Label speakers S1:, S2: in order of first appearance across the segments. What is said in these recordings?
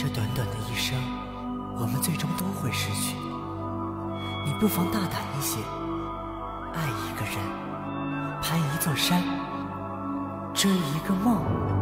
S1: 这短短的一生，我们最终都会失去。你不妨大胆一些，爱一个人，攀一座山，追一个梦。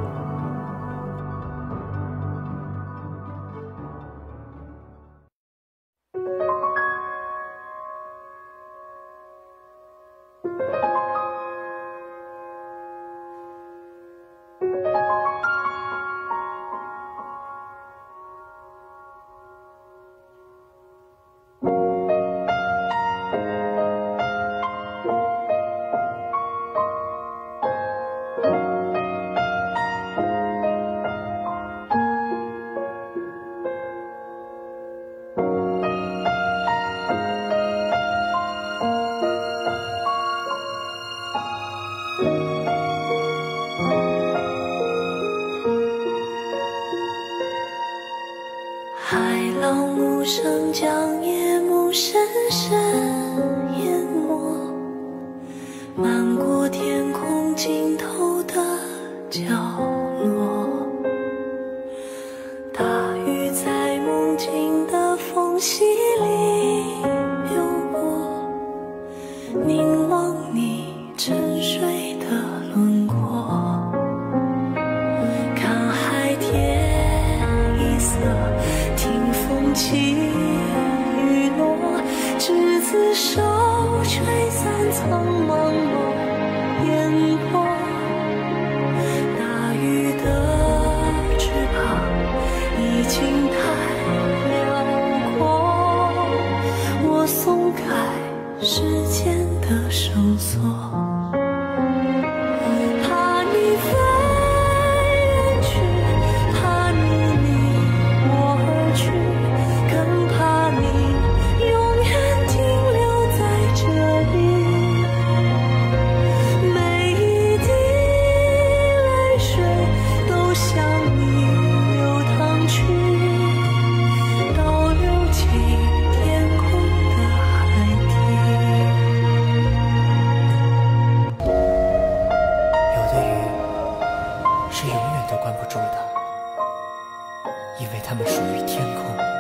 S2: 海浪无声将夜幕深深淹没，漫过天空尽头的角落。大雨在梦境的缝隙里流过，凝望你沉睡的轮廓。看海天一色，听风起雨落，执子手，吹散苍茫落烟波。大雨的翅膀已经太辽阔，我松开时间的绳索。怕你飞远去，怕你离我而去，更怕你永远停留在这里。每一滴泪水都向你流淌去，倒流进天空的海底。
S1: 有的雨是永远都关不住的，因为它们属于天空。